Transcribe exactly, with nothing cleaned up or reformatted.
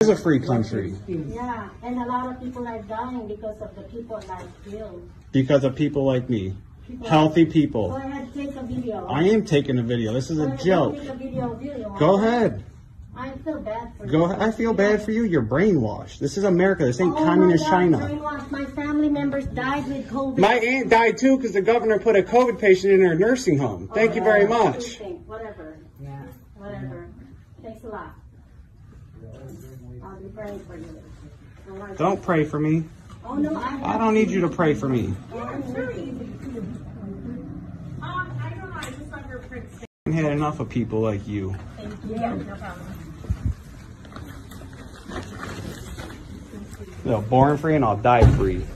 It's a free country. Yeah, and a lot of people are dying because of the people like you. Because of people like me. People Healthy people. Go ahead, take a video. I am taking a video. This is Go a ahead, joke. take a video of you. Go ahead. I feel bad for Go you. ahead. I feel bad for you. You're brainwashed. This is America. This ain't oh communist my God, China. Brainwashed. My family members died with COVID. My aunt died too because the governor put a COVID patient in her nursing home. Thank oh, you very yeah. much. Whatever. Yeah. Whatever. Thanks a lot. I'll be praying for you. Don't pray for me. Oh no, I, I don't need you to pray for me. I've had enough of people like you. Thank you. Yeah, no problem. They're born free and I'll die free.